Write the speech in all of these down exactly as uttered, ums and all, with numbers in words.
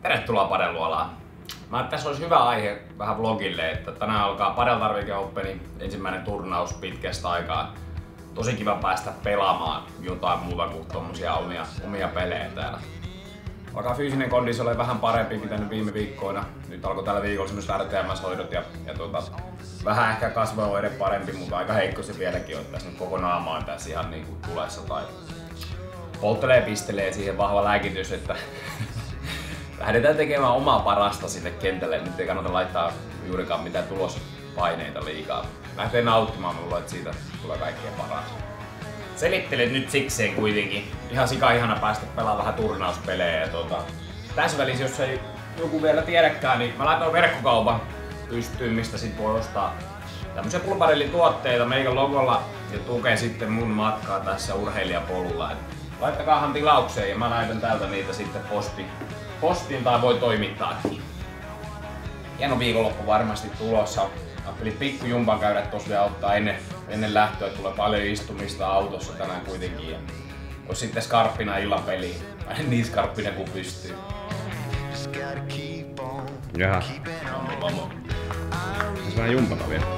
Tervetuloa Padelluolaan. Mä että tässä olisi hyvä aihe vähän vlogille, että tänään alkaa Padel Tarvike Openin ensimmäinen turnaus pitkästä aikaa. Tosi kiva päästä pelaamaan jotain muuta kuin tommosia omia, omia pelejä täällä. Alkaa fyysinen kondis ole vähän parempi mitä nyt viime viikkoina. Nyt alkoi tällä viikolla semmoset R T M S-hoidot ja, ja tuota, vähän ehkä kasvoiden parempi, mutta aika heikko se vieläkin on. Tässä nyt koko naama on tässä ihan niinku tulessa tai polttelee pistelee siihen vahva lääkitys, että lähdetään tekemään omaa parasta sinne kentälle. Nyt ei kannata laittaa juurikaan mitään tulospaineita liikaa. Lähtee nauttimaan, mulla että siitä tulee kaikkein paras. Selittelet nyt sikseen kuitenkin. Ihan sika ihana päästä pelaamaan vähän turnauspelejä. Ja tuota, tässä välissä, jos ei joku vielä tiedäkään, niin mä laitoin verkkokaupan pystyyn, mistä sit voi ostaa tämmöisiä pulparillin tuotteita meikän logolla ja tukee sitten mun matkaa tässä urheilijapolulla. Et laittakaahan tilaukseen ja mä laitan täältä niitä sitten posti, postiin tai voi toimittaakin. Hieno viikonloppu varmasti tulossa. Ajattelin pikkujumpan käydä tossa vielä ottaa ennen, ennen lähtöä, tulee paljon istumista autossa tänään kuitenkin. Ja ois sitten skarppina illan peliin. Niin skarppina kuin pystyy. Jaha. Tässä vähän jumpata vielä.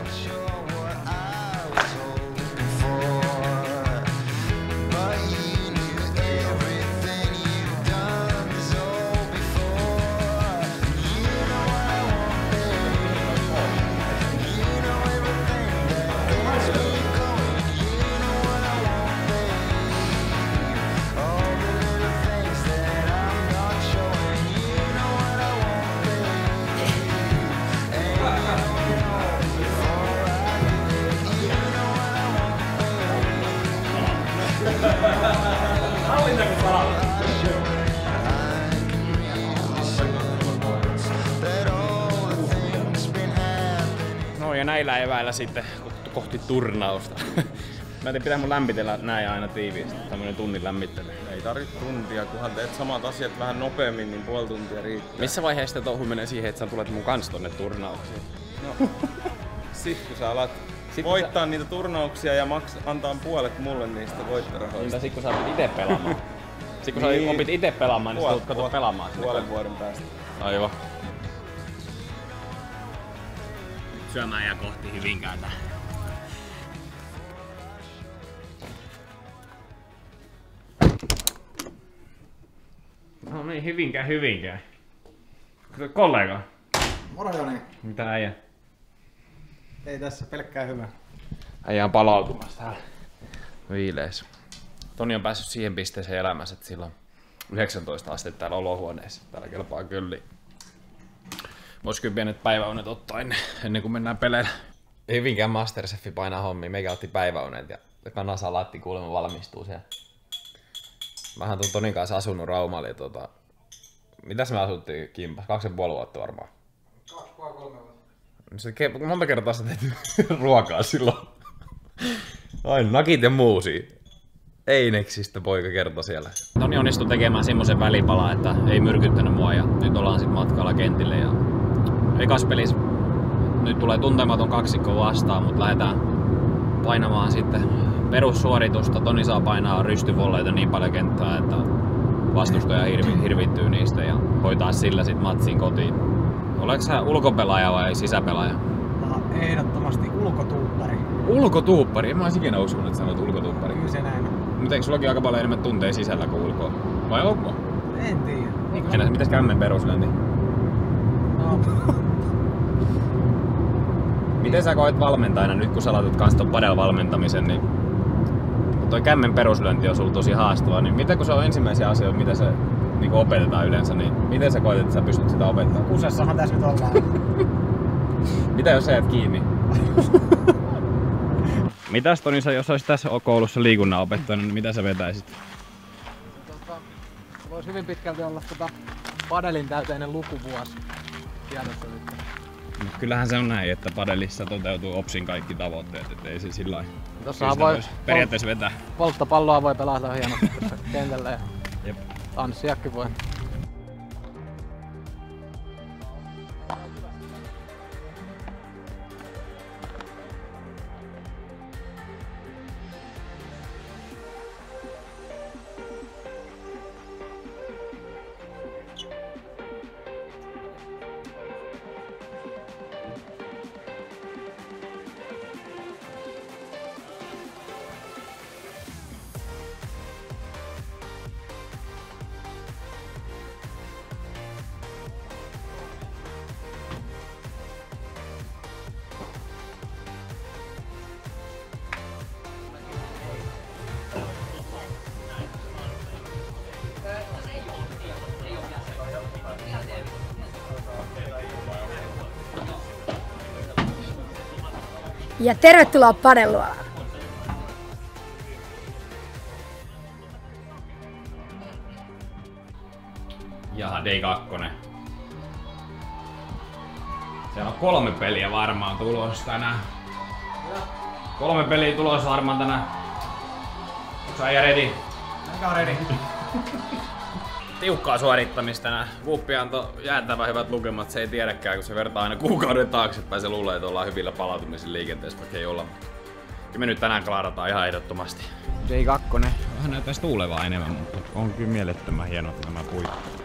No ja näillä eväillä sitten kohti turnausta. Mä en pitää mun lämmitellä näin aina tiiviisti. Tämmönen tunnin lämmittely. Ei tarvitse tuntia, kunhan teet samat asiat vähän nopeammin, niin puoli tuntia riittää. Missä vaiheessa touhu menee siihen, että sä tulet mun kans tonne turnauksiin? No, sit kun sä alat sit voittaa sä... niitä turnauksia ja maks antaa puolet mulle niistä voittorahoista. Entä sit kun sä opit ite pelaamaan? Sit kun niin. sä opit ite pelaamaan, niin Puol- sä tulet kato pelaamaan sinne. Puolen vuoden päästä. Aivan. Syömään ja kohti Hyvinkäätä. No niin, Hyvinkää, Hyvinkää. Kollega. Moro Joni. Mitä äijä? Ei tässä, pelkkää hyvä. Äijä on palautumassa täällä viileessä. Toni on päässyt siihen pisteeseen elämässä, että sillä on yhdeksäntoista astetta täällä olohuoneessa. Täällä kelpaa kyllä. Vois kyllä pienet päiväunet ottaa ennen, ennen kuin mennään peleillä. Hyvinkään Masterchefi painaa hommia. Meikä otti päiväunet ja kanasalaatti kuulemma valmistuu siellä. Mähän tuon Tonin kanssa asunut Raumalla ja tota... Mitäs me asuttiin kimpas? Kaksi ja puoli vuotta varmaan. Kaksi puoli kolme vuotta. Se ke- monta kertaa sä tehty ruokaa silloin. Aina nakit ja muusia. Eineksistä poika kertoi siellä. Toni onnistui tekemään semmoisen välipalan, että ei myrkyttänyt mua ja nyt ollaan sit matkalla kentille. Ja ekas pelissä nyt tulee tuntematon kaksikko vastaan, mutta lähdetään painamaan sitten perussuoritusta. Toni saa painaa rystyvolleita niin paljon kenttää, että vastustaja hirvi, hirvittyy niistä ja hoitaa sillä sit matsin kotiin. Oletko sä ulkopelaaja vai sisäpelaaja? No, ehdottomasti ulkotuuppari. Ulkotuuppari? En mä ois ikinä uskonut, että sanot ulkotuuppari. Kyllä se näin on. Mutta eikö sullakin aika paljon enemmän tunteja sisällä kuin ulkoa? Vai onko? En tiedä. Entäs mitäs kämmen peruslyönti? No. Miten sä koet valmentajana nyt kun sä laitat kans ton padel-valmentamisen, niin toi kämmen peruslyönti on sulla tosi haastavaa, niin mitä kun se on ensimmäisiä asioita, mitä se niin opetetaan yleensä, niin miten sä koet, että sä pystyt sitä opettamaan? Kusessahan tässä nyt ollaan. Mitä jos sä jäät kiinni? Mitäs Toni, sä, jos olisit tässä koulussa liikunnan opettajana, niin mitä sä vetäisit? Tota, voisi hyvin pitkälti olla tota padelin täyteinen lukuvuosi tiedossa nyt. No, kyllähän se on näin, että padelissa toteutuu opsin kaikki tavoitteet, ettei se sillä Tossahan voi periaatteessa vetää. Polttopalloa voi pelata hienosti tässä kentällä ja Jep. tanssiakin voi. Ja tervetuloa padelluolaan! Jaha, day kaksi. Siellä on kolme peliä varmaan tulossa tänään. Kolme peliä tulossa varmaan tänään. Onks äijä ready? Aika ready. Tiukkaa suorittamista tänään. Kuppi antoi jäätävän hyvät lukemat, se ei tiedäkään, kun se vertaa aina kuukauden taaksepäin. Se luulee, että ollaan hyvillä palautumisen liikenteessä, vaikka ei olla. Kyllä me nyt tänään klaarataan ihan ehdottomasti. day kaksi. Vähän näyttäisi tuulevaa enemmän, mutta on kyllä mielettömän hienot nämä puitteet.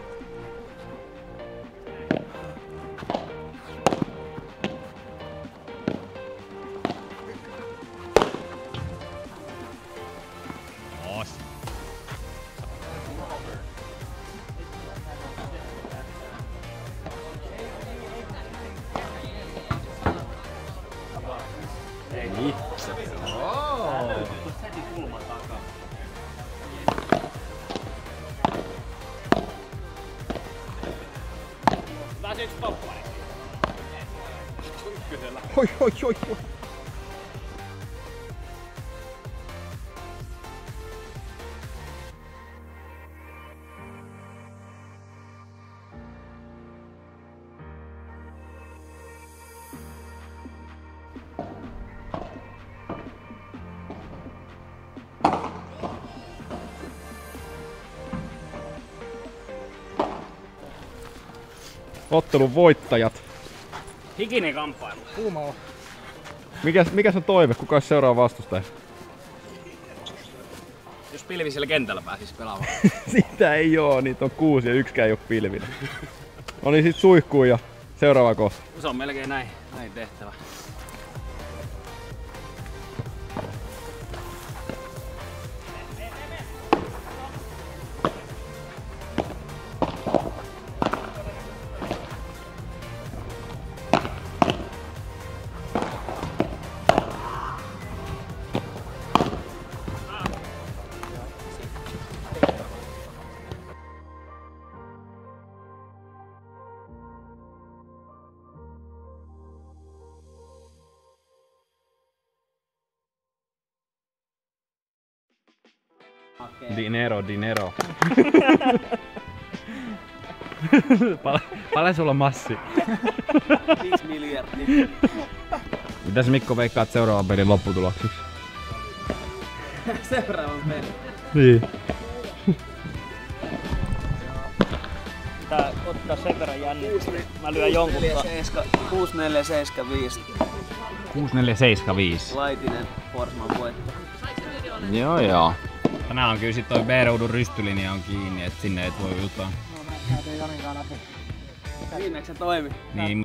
Oi, oi, oi, oi. Ottelun voittajat. Hikinen kamppailu. Kuuma on. Mikäs, mikäs on toive? Kuka olisi seuraava vastustaja? Jos pilvisellä kentällä pääsis pelaamaan. Sitä ei oo, niitä on kuusi ja yksikään ei oo pilvinen. No niin, sit suihkuun ja seuraava kohta. Se on melkein näin, näin tehtävä. Dinero, dinero. Pal paljon sulla on massi? viisi miljardia. Mitäs Mikko veikkaat seuraavan pelin lopputuloksiksi? Seuraavan pelin. Niin. Tää ottaa sen verran jännittää. Mä lyön jonkun kuusi neljä seitsemän viisi. kuusi neljä seitsemän viisi. Laitinen Forsman voitto. Joo joo. Tänään on kyllä sit toi B-ruudun rystylinja on kiinni, et sinne et voi juttaa. No mä käytiin Janinkaan läpi. Viimeksi se toimi. Niin.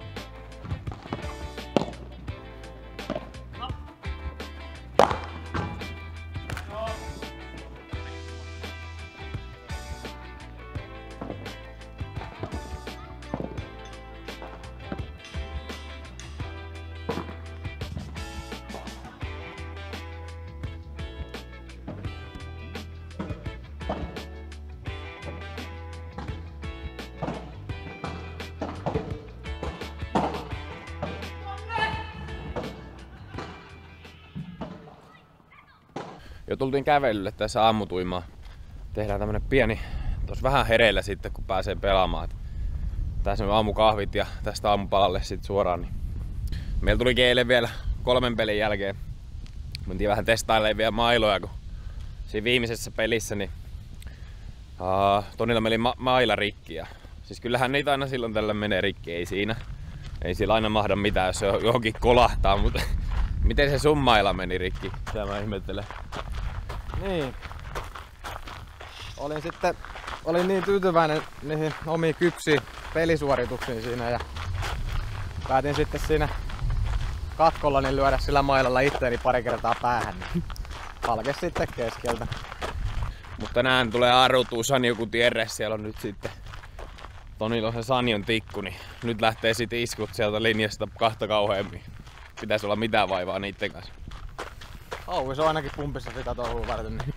Jo tultiin kävelylle tässä aamutuimaan. Tehdään tämmönen pieni, tos vähän hereillä sitten kun pääsee pelaamaan. Tässä on aamukahvit ja tästä aamupalalle sitten suoraan. Niin. Meillä tuli eilen vielä kolmen pelin jälkeen. Mentiin vähän testailemaan vielä mailoja, kun siinä viimeisessä pelissä niin uh, Tonilla meni ma maila rikki. Ja, siis kyllähän niitä aina silloin tällä menee rikki, ei siinä. Ei sillä aina mahda mitään, jos se johonkin kolahtaa, mutta miten se sun maila meni rikki? Sitä mä ihmettelen. Niin. Olin sitten olin niin tyytyväinen niihin omiin kypsiin pelisuorituksiin siinä ja päätin sitten siinä katkolla niin lyödä sillä mailalla itteeni pari kertaa päähän. Niin halkes sitten keskeltä. Mutta tänään tulee arrutuu Sanjo Gutierrez, siellä on nyt sitten Tonilla on se Sanjon tikku, niin nyt lähtee sitten iskut sieltä linjasta kahta kauheammin. Pitäisi olla mitään vaivaa niitten kanssa. Auvi, se on ainakin pumpissa sitä touhua varten. Niin.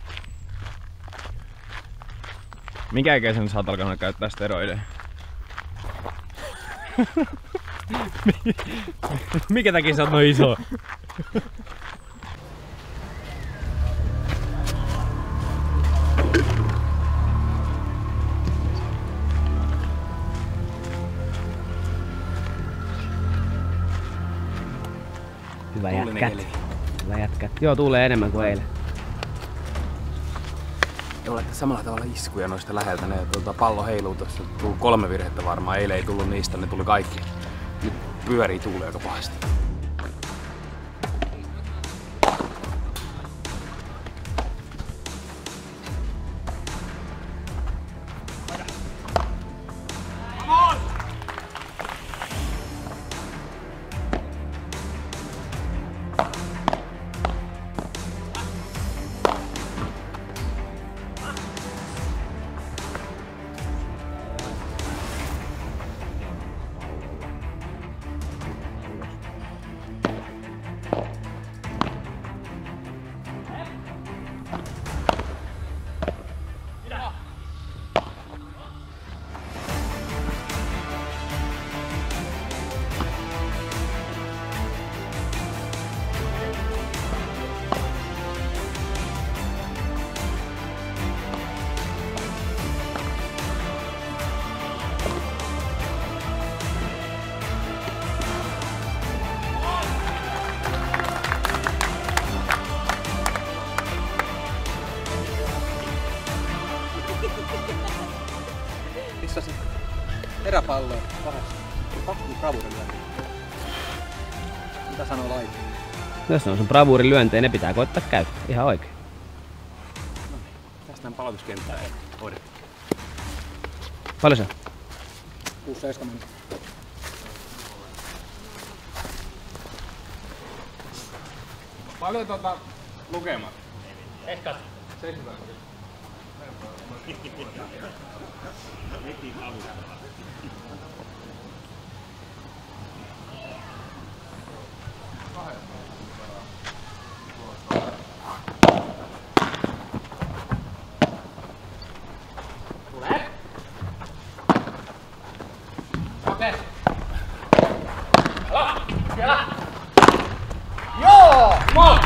Minkä ikäisen sä oot alkanut käyttää steroideja? Mikä takia sä oot noin iso? Hyvä jätkät. Hyvä jätkät. Joo, tuulee enemmän kuin eilen. Joo, että samalla tavalla iskuja noista läheltä. Ne, tuota, pallo heiluu tuossa. Tuli kolme virhettä varmaan. Eilen ei tullut niistä, ne tuli kaikki. Nyt pyörii tuulee aika pahasti. Pissasin eräpalloa kahdessa. Kaksi bravuurin lyöntiä. Mitä sanoo laite? Jos ne on sun bravuurin lyöntejä, ne pitää koittaa käyttää. Ihan oikein. No, tästä palautuskenttää ei hoidettu. Paljon se? kuusi seitsemän meni. Paljon tota lukemat? Ehkä. seitsemänkymmentä. Tule. Okei. Ala. Siellä. Joo! Mo!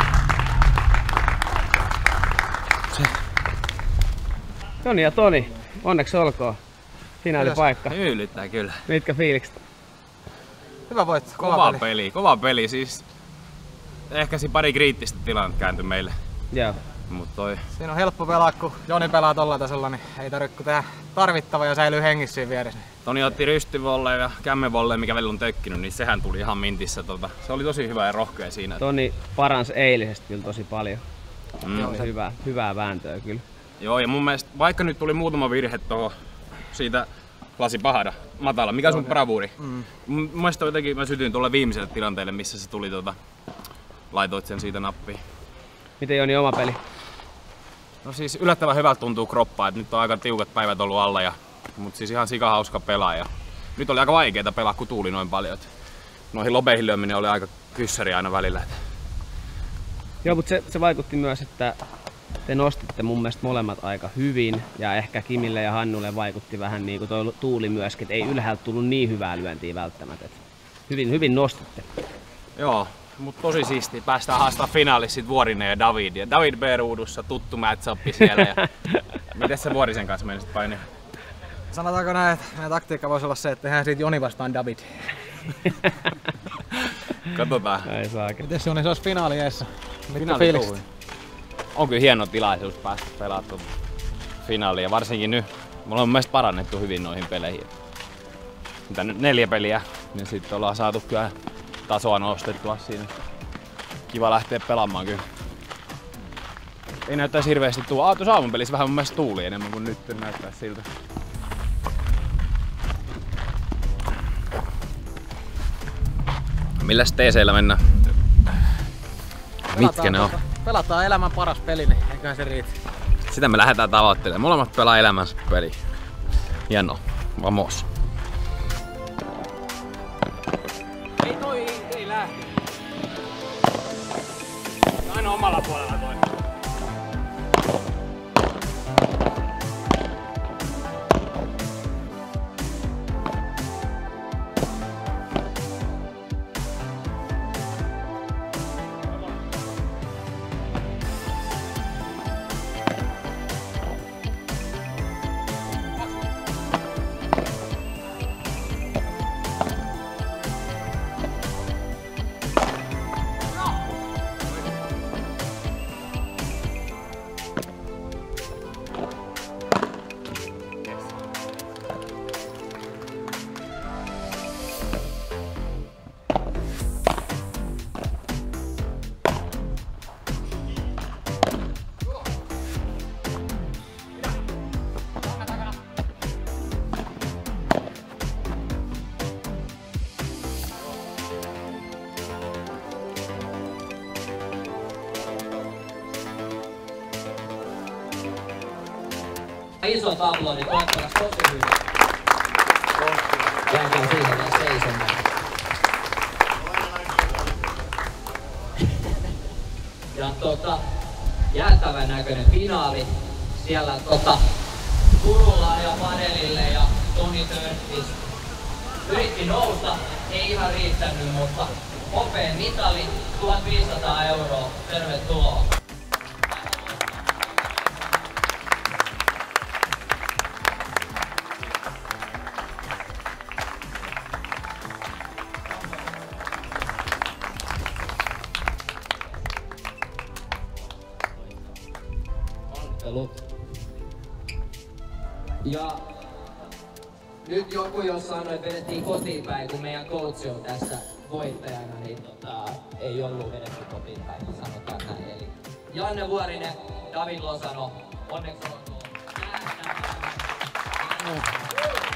Joni ja Toni, onneksi olkoon. Finaalipaikka. Hyylyttää kyllä. Mitkä fiilikset? Hyvä voitto. Kova, Kova peli. peli. Kova peli siis. Ehkä siinä pari kriittistä tilannetta kääntyi meille. Joo. Mut toi... Siinä on helppo pelaa, kun Joni pelaa tolla tasolla, niin ei tarvitse tehdä tarvittava ja säilyy hengissä siinä vieressä. Toni otti rystyvolleen ja kämmenvolleen, mikä välillä on tökkinyt, niin sehän tuli ihan mintissä. Tota. Se oli tosi hyvä ja rohkea siinä. Toni paransi eilisestä kyllä tosi paljon. Mm. Se on hyvää, hyvää vääntöä kyllä. Joo, ja mun mielestä vaikka nyt tuli muutama virhe tuohon siitä lasi pahada, matala. Mikä on sun bravuuri? Mm. Mun mielestä jotenkin mä sytyin tuolle viimeiselle tilanteelle, missä se tuli tota, laitoit sen siitä nappiin. Miten Joni oma peli? No siis yllättävän hyvältä tuntuu kroppaa, että nyt on aika tiukat päivät ollut alla, ja, mut siis ihan sika hauska pelaaja. Nyt oli aika vaikeeta pelaa, kun tuuli noin paljon. Et noihin lobeihin lyöminen oli aika kyssäri aina välillä. Et. Joo, mutta se, se vaikutti myös, että te nostitte mun mielestä molemmat aika hyvin ja ehkä Kimille ja Hannulle vaikutti vähän niin kuin toi tuuli myöskin, että ei ylhäältä tullut niin hyvää lyöntiä välttämättä. Et hyvin, hyvin nostitte. Joo, mutta tosi siistiä. Päästään haastaa finaalissa sit Vuorinen ja David. Ja David B-ruudussa, tuttu match-up siellä. Ja... Miten se Vuorisen kanssa menisit painia? Sanotaanko näin, että meidän taktiikka voisi olla se, että tehdään siitä Joni vastaan David. Katsotaan. Ei saakin. Mites Joni, se olisi finaali eessä? Mitkä fiilikset? On kyllä hieno tilaisuus päästä pelaamaan finaalia ja varsinkin nyt. Me ollaan mun mielestä parannettu hyvin noihin peleihin. Mitä nyt neljä peliä, niin sitten ollaan saatu kyllä tasoa nostettua siinä. Kiva lähteä pelaamaan kyllä. Ei näyttäisi hirveästi tuu. Ah, tuossa aamun pelissä vähän mun mielestä tuuli enemmän kuin nyt näyttää siltä. Milläs T C:llä mennään? Mitkä ne on? Pelataan elämän paras peli, niin eiköhän se riitä. Sitä me lähdetään tavoittelemaan. Molemmat pelaa elämänsä peli. Hienoa. Vamos. Ei toi, ei, ei lähde. Aina omalla puolella toi. Isot aplodit, toivottavasti tosi hyvin. Jääkää siihen vielä seisomaan. Ja tota, jäätävän näköinen finaali. Siellä tota, Turulla ja Padelille ja Toni Törnqvist yritti nousta, ei ihan riittänyt, mutta hopeen mitali, tuhatviisisataa euroa. Tervetuloa. Ja nyt joku jos sanoi, että vedettiin kotiin päin, kun meidän coach on tässä voittajana, niin tota, ei ollut vedetty kotiin päin, niin sanotaan näin. Eli Janne Vuorinen, David Losano, onneksi olkoon.